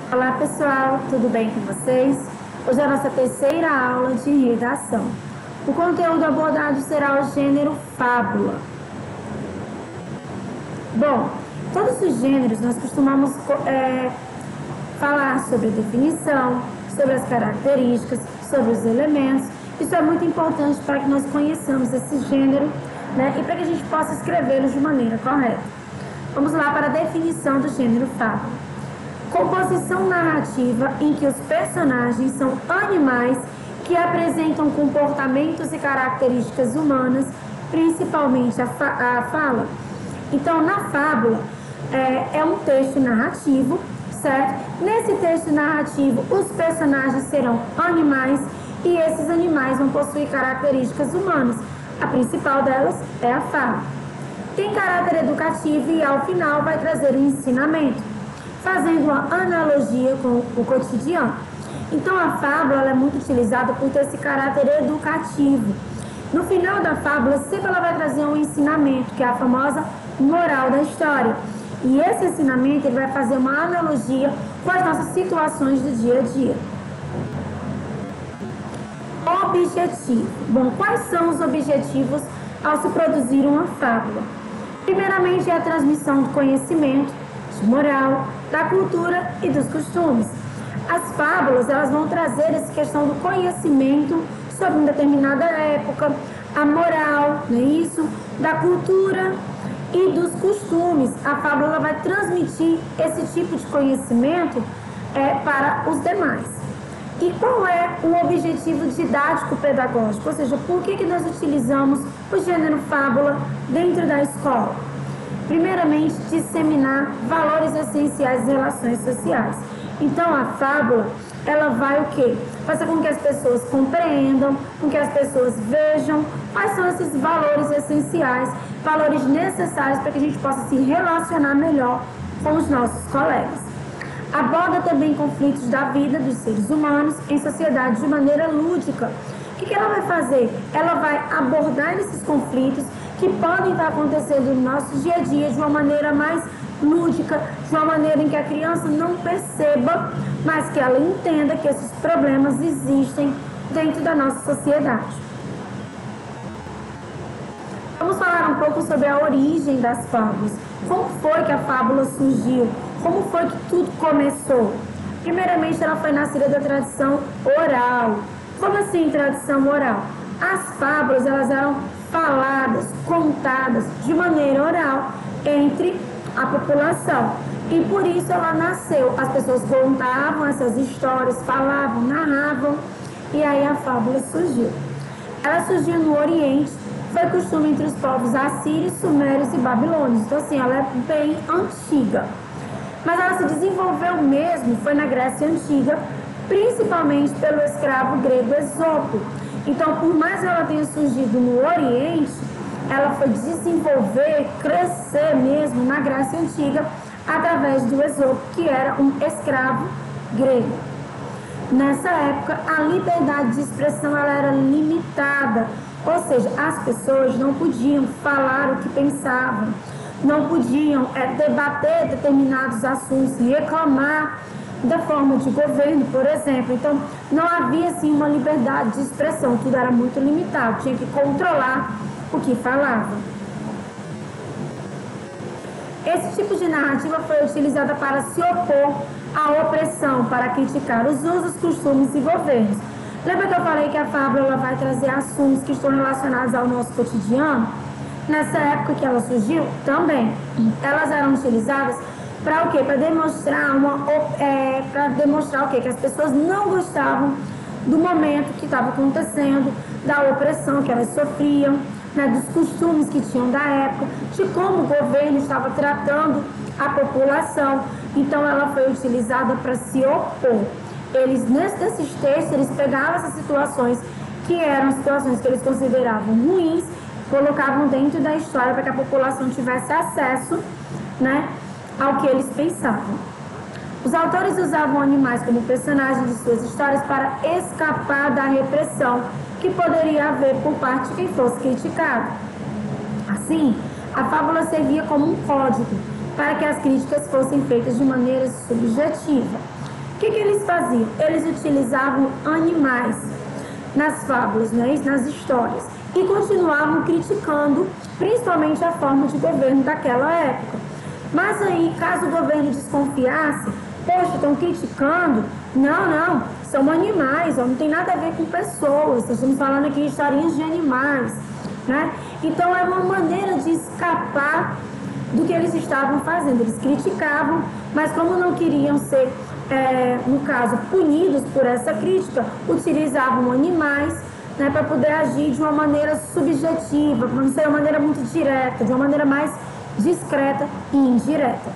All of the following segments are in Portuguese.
Olá pessoal, tudo bem com vocês? Hoje é a nossa terceira aula de redação. O conteúdo abordado será o gênero fábula. Bom, todos os gêneros nós costumamos falar sobre a definição, sobre as características, sobre os elementos. Isso é muito importante para que nós conheçamos esse gênero, né, e para que a gente possa escrevê-los de maneira correta. Vamos lá para a definição do gênero fábula. Composição narrativa em que os personagens são animais que apresentam comportamentos e características humanas, principalmente a fala. Então, na fábula, é um texto narrativo, certo? Nesse texto narrativo, os personagens serão animais e esses animais vão possuir características humanas. A principal delas é a fala. Tem caráter educativo e, ao final, vai trazer um ensinamento, fazendo uma analogia com o cotidiano. Então, a fábula ela é muito utilizada por ter esse caráter educativo. No final da fábula, sempre ela vai trazer um ensinamento, que é a famosa moral da história. E esse ensinamento ele vai fazer uma analogia com as nossas situações do dia a dia. Objetivo. Bom, quais são os objetivos ao se produzir uma fábula? Primeiramente, é a transmissão do conhecimento, de moral, da cultura e dos costumes. As fábulas elas vão trazer essa questão do conhecimento sobre uma determinada época, a moral, não é isso? Da cultura e dos costumes. A fábula ela vai transmitir esse tipo de conhecimento para os demais. E qual é o objetivo didático-pedagógico? Ou seja, por que nós utilizamos o gênero fábula dentro da escola? Primeiramente, disseminar valores essenciais das relações sociais. Então, a fábula, ela vai o quê? Fazer com que as pessoas compreendam, com que as pessoas vejam quais são esses valores essenciais, valores necessários para que a gente possa se relacionar melhor com os nossos colegas. Aborda também conflitos da vida dos seres humanos em sociedade de maneira lúdica. O que ela vai fazer? Ela vai abordar esses conflitos que podem estar acontecendo no nosso dia a dia de uma maneira mais lúdica, de uma maneira em que a criança não perceba, mas que ela entenda que esses problemas existem dentro da nossa sociedade. Vamos falar um pouco sobre a origem das fábulas. Como foi que a fábula surgiu? Como foi que tudo começou? Primeiramente, ela foi nascida da tradição oral. Como assim tradição oral? As fábulas elas eram faladas, contadas de maneira oral entre a população. E por isso ela nasceu. As pessoas contavam essas histórias, falavam, narravam, e aí a fábula surgiu. Ela surgiu no Oriente, foi costume entre os povos assírios, sumérios e babilônios. Então, assim, ela é bem antiga. Mas ela se desenvolveu mesmo, foi na Grécia Antiga, principalmente pelo escravo grego Esopo. Então, por mais que ela tenha surgido no Oriente, ela foi desenvolver, crescer mesmo na Grécia Antiga, através do Esopo, que era um escravo grego. Nessa época, a liberdade de expressão ela era limitada, ou seja, as pessoas não podiam falar o que pensavam, não podiam debater determinados assuntos, reclamar da forma de governo, por exemplo. Então, não havia assim uma liberdade de expressão, tudo era muito limitado, tinha que controlar o que falava. Esse tipo de narrativa foi utilizada para se opor à opressão, para criticar os usos, costumes e governos. Lembra que eu falei que a fábula ela vai trazer assuntos que estão relacionados ao nosso cotidiano? Nessa época que ela surgiu, também, elas eram utilizadas para o quê? Para demonstrar o quê? Que as pessoas não gostavam do momento que estava acontecendo, da opressão que elas sofriam, né, dos costumes que tinham da época, de como o governo estava tratando a população. Então, ela foi utilizada para se opor. Nesses textos, eles pegavam essas situações que eram situações que eles consideravam ruins, colocavam dentro da história para que a população tivesse acesso, né, ao que eles pensavam. Os autores usavam animais como personagens de suas histórias para escapar da repressão que poderia haver por parte de quem fosse criticado. Assim, a fábula servia como um código para que as críticas fossem feitas de maneira subjetiva. que eles faziam? Eles utilizavam animais nas fábulas, né, nas histórias, e continuavam criticando principalmente a forma de governo daquela época. Mas aí, caso o governo desconfiasse, poxa, estão criticando, não, são animais, ó, não tem nada a ver com pessoas, estamos falando aqui de historinhas de animais, né? Então é uma maneira de escapar do que eles estavam fazendo. Eles criticavam, mas como não queriam ser, no caso, punidos por essa crítica, utilizavam animais, né, para poder agir de uma maneira subjetiva, para não ser uma maneira muito direta, de uma maneira mais discreta e indireta.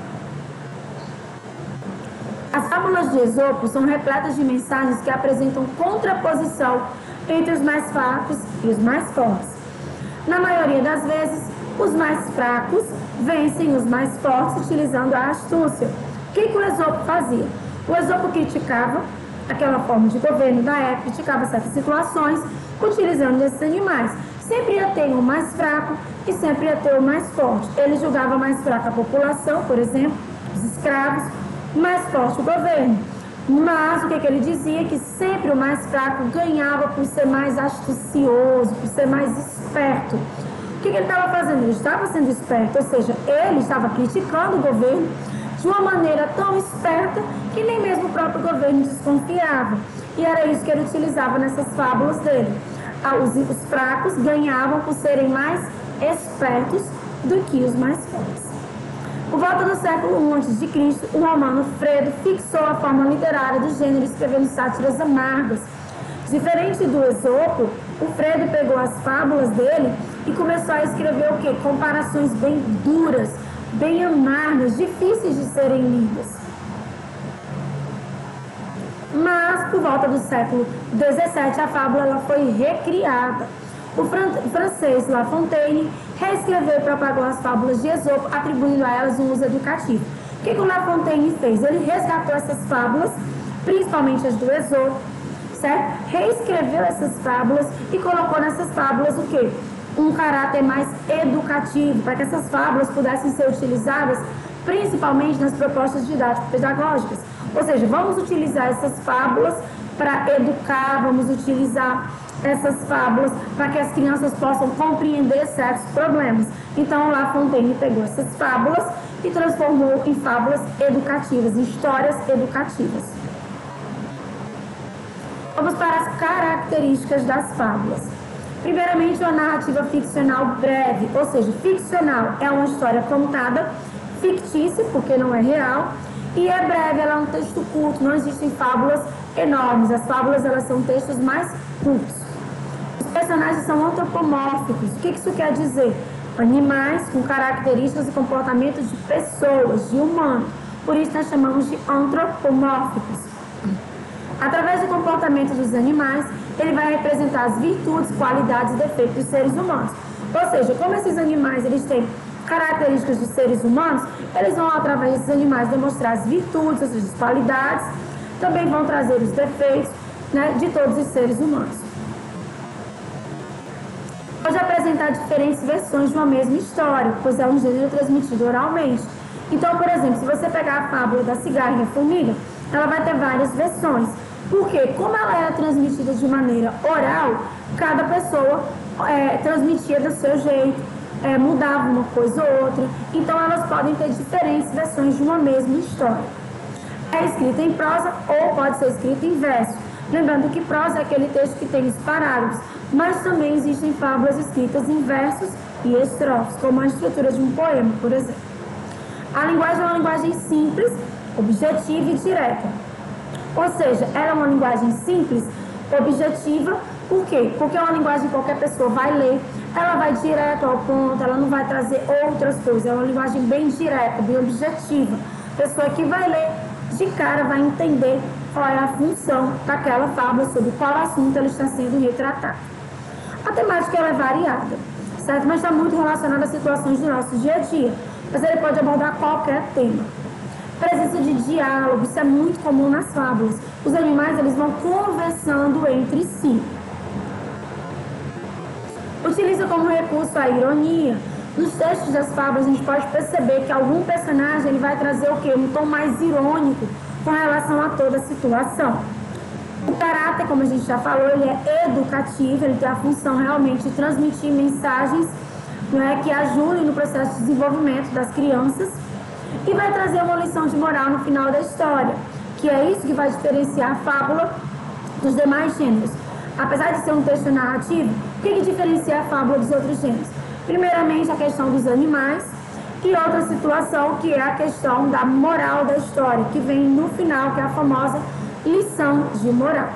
As fábulas de Esopo são repletas de mensagens que apresentam contraposição entre os mais fracos e os mais fortes. Na maioria das vezes, os mais fracos vencem os mais fortes utilizando a astúcia. O que o Esopo fazia? O Esopo criticava aquela forma de governo da época, criticava certas situações utilizando esses animais. Sempre ia ter o mais fraco e sempre ia ter o mais forte. Ele julgava mais fraca a população, por exemplo, os escravos, mais forte o governo. Mas o que ele dizia? Que sempre o mais fraco ganhava por ser mais astucioso, por ser mais esperto. O que ele estava fazendo? Ele estava sendo esperto, ou seja, ele estava criticando o governo de uma maneira tão esperta que nem mesmo o próprio governo desconfiava. E era isso que ele utilizava nessas fábulas dele. Os fracos ganhavam por serem mais espertos do que os mais fortes. Por volta do século I a.C., o romano Fredo fixou a forma literária do gênero escrevendo sátiras amargas. Diferente do Esopo, o Fredo pegou as fábulas dele e começou a escrever o quê? Comparações bem duras, bem amargas, difíceis de serem lidas. Mas, por volta do século XVII, a fábula ela foi recriada. O francês La Fontaine reescreveu e propagou as fábulas de Esopo, atribuindo a elas um uso educativo. O que o La Fontaine fez? Ele resgatou essas fábulas, principalmente as do Esopo, certo? Reescreveu essas fábulas e colocou nessas fábulas o quê? Um caráter mais educativo, para que essas fábulas pudessem ser utilizadas principalmente nas propostas didático-pedagógicas. Ou seja, vamos utilizar essas fábulas para educar, vamos utilizar essas fábulas para que as crianças possam compreender certos problemas. Então, La Fontaine pegou essas fábulas e transformou em fábulas educativas, em histórias educativas. Vamos para as características das fábulas. Primeiramente, uma narrativa ficcional breve, ou seja, ficcional é uma história contada, fictícia, porque não é real, e é breve, ela é um texto curto, não existem fábulas enormes, as fábulas elas são textos mais curtos. Os personagens são antropomórficos. O que isso quer dizer? Animais com características e comportamento de pessoas, de humanos. Por isso nós chamamos de antropomórficos. Através do comportamento dos animais, ele vai representar as virtudes, qualidades e defeitos dos seres humanos. Ou seja, como esses animais eles têm características de seres humanos, eles vão, através desses animais, demonstrar as virtudes, as qualidades, também vão trazer os defeitos, né, de todos os seres humanos. Pode apresentar diferentes versões de uma mesma história, pois é um gênero transmitido oralmente. Então, por exemplo, se você pegar a fábula da cigarra e a formiga, ela vai ter várias versões. Porque, como ela era transmitida de maneira oral, cada pessoa transmitia do seu jeito, mudava uma coisa ou outra. Então, elas podem ter diferentes versões de uma mesma história. É escrita em prosa ou pode ser escrita em verso. Lembrando que prosa é aquele texto que tem os parágrafos, mas também existem fábulas escritas em versos e estrofes, como a estrutura de um poema, por exemplo. A linguagem é uma linguagem simples, objetiva e direta. Ou seja, ela é uma linguagem simples, objetiva. Por quê? Porque é uma linguagem que qualquer pessoa vai ler, ela vai direto ao ponto, ela não vai trazer outras coisas. É uma linguagem bem direta, bem objetiva. A pessoa que vai ler, de cara, vai entender qual é a função daquela fábula, sobre qual assunto ela está sendo retratado. A temática ela é variada, certo? Mas está muito relacionada às situações do nosso dia a dia. Mas ele pode abordar qualquer tema. Presença de diálogo, isso é muito comum nas fábulas. Os animais eles vão conversando entre si. Utiliza como recurso a ironia. Nos textos das fábulas a gente pode perceber que algum personagem ele vai trazer o quê? Um tom mais irônico com relação a toda a situação. O caráter, como a gente já falou, ele é educativo, ele tem a função realmente de transmitir mensagens, né, que ajudem no processo de desenvolvimento das crianças e vai trazer uma lição de moral no final da história, que é isso que vai diferenciar a fábula dos demais gêneros. Apesar de ser um texto narrativo, o que diferencia a fábula dos outros gêneros? Primeiramente, a questão dos animais e outra situação que é a questão da moral da história, que vem no final, que é a famosa lição de moral.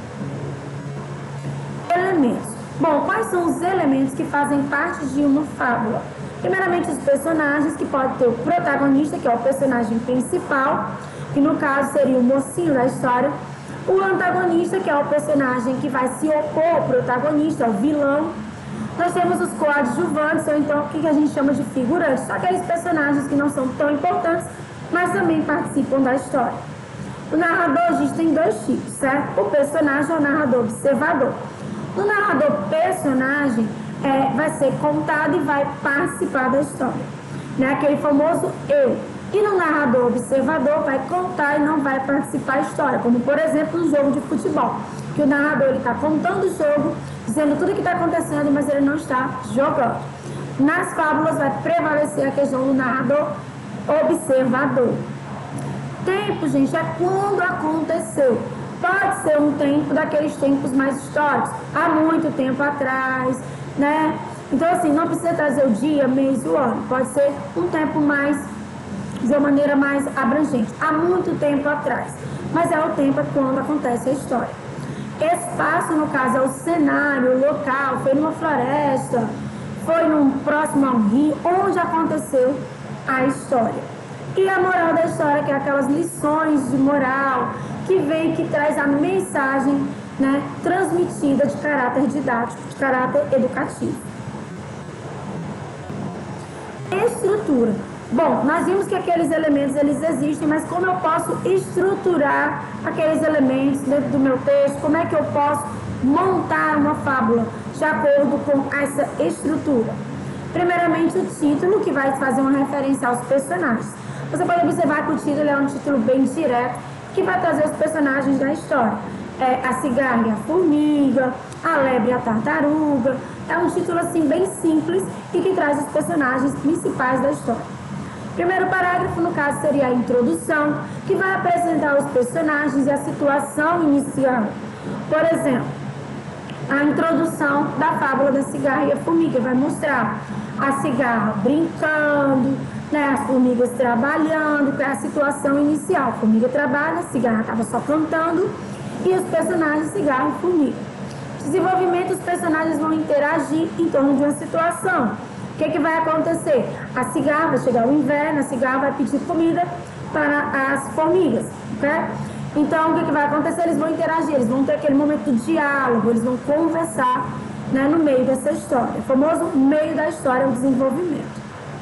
Elementos. Bom, quais são os elementos que fazem parte de uma fábula? Primeiramente, os personagens, que pode ter o protagonista, que é o personagem principal, que no caso seria o mocinho da história. O antagonista, que é o personagem que vai se opor ao protagonista, o vilão. Nós temos os coadjuvantes, ou então o que a gente chama de figurantes, são aqueles personagens que não são tão importantes, mas também participam da história. O narrador, a gente tem dois tipos, certo? O personagem é o narrador observador. O narrador personagem vai ser contado e vai participar da história, né? Aquele famoso eu. E no narrador observador vai contar e não vai participar da história, como por exemplo no jogo de futebol, que o narrador está contando o jogo, dizendo tudo o que está acontecendo, mas ele não está jogando. Nas fábulas vai prevalecer a questão do narrador observador. Tempo, gente, é quando aconteceu. Pode ser um tempo daqueles tempos mais históricos, há muito tempo atrás, né? Então, assim, não precisa trazer o dia, mês, o ano. Pode ser um tempo mais, de uma maneira mais abrangente, há muito tempo atrás. Mas é o tempo quando acontece a história. Espaço, no caso, é o cenário, o local, foi numa floresta, foi num próximo ao rio, onde aconteceu a história. E a moral da história, que é aquelas lições de moral, que vem, que traz a mensagem, né, transmitida de caráter didático, de caráter educativo. Estrutura. Bom, nós vimos que aqueles elementos, eles existem, mas como eu posso estruturar aqueles elementos dentro do meu texto? Como é que eu posso montar uma fábula de acordo com essa estrutura? Primeiramente, o título, que vai fazer uma referência aos personagens. Você pode observar que o título é um título bem direto, que vai trazer os personagens da história. A cigarra e a formiga, a lebre e a tartaruga. É um título assim bem simples e que traz os personagens principais da história. Primeiro parágrafo, no caso, seria a introdução, que vai apresentar os personagens e a situação inicial. Por exemplo, a introdução da fábula da cigarra e a formiga vai mostrar a cigarra brincando, né, as formigas trabalhando, que é a situação inicial. A formiga trabalha, a cigarra estava só cantando, e os personagens cigarra e formiga. Desenvolvimento, os personagens vão interagir em torno de uma situação. O que vai acontecer? A cigarra vai chegar o inverno, a cigarra vai pedir comida para as formigas, ok? Então, o que vai acontecer? Eles vão interagir, eles vão ter aquele momento de diálogo, eles vão conversar, né, no meio dessa história. O famoso meio da história é o desenvolvimento.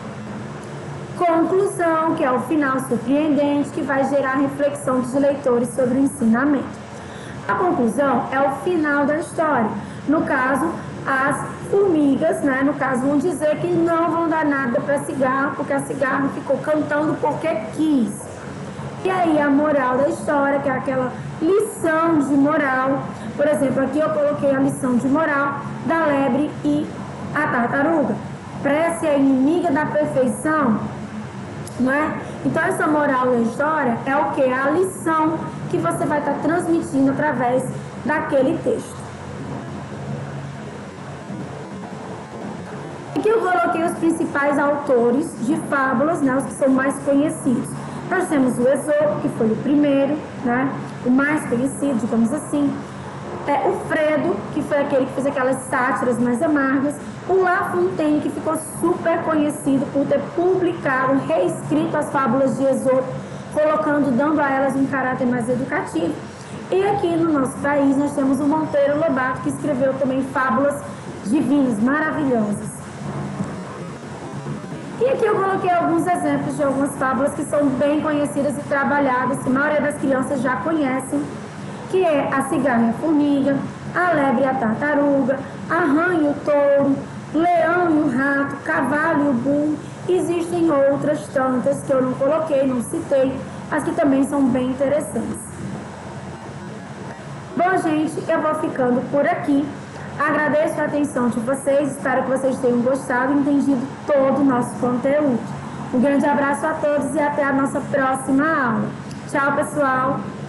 Conclusão, que é o final surpreendente, que vai gerar reflexão dos leitores sobre o ensinamento. A conclusão é o final da história. No caso, as formigas, né, no caso, vão dizer que não vão dar nada para a cigarra, porque a cigarra ficou cantando porque quis. E aí a moral da história, que é aquela lição de moral. Por exemplo, aqui eu coloquei a lição de moral da lebre e a tartaruga. Prece é inimiga da perfeição, não é? Então essa moral da história é o que? A lição que você vai estar transmitindo através daquele texto. Aqui eu coloquei os principais autores de fábulas, né, os que são mais conhecidos. Nós temos o Esopo, que foi o primeiro, né, o mais conhecido, digamos assim. O Fredo, que foi aquele que fez aquelas sátiras mais amargas. O La Fontaine, que ficou super conhecido por ter publicado, reescrito as fábulas de Esopo, dando a elas um caráter mais educativo. E aqui no nosso país nós temos o Monteiro Lobato, que escreveu também fábulas divinas, maravilhosas. E aqui eu coloquei alguns exemplos de algumas fábulas que são bem conhecidas e trabalhadas, que a maioria das crianças já conhecem, que é a cigarra e a formiga, a lebre e a tartaruga, a rã e o touro, leão e o rato, cavalo e o burro. Existem outras tantas que eu não coloquei, não citei, mas que também são bem interessantes. Bom, gente, eu vou ficando por aqui. Agradeço a atenção de vocês, espero que vocês tenham gostado e entendido todo o nosso conteúdo. Um grande abraço a todos e até a nossa próxima aula. Tchau, pessoal!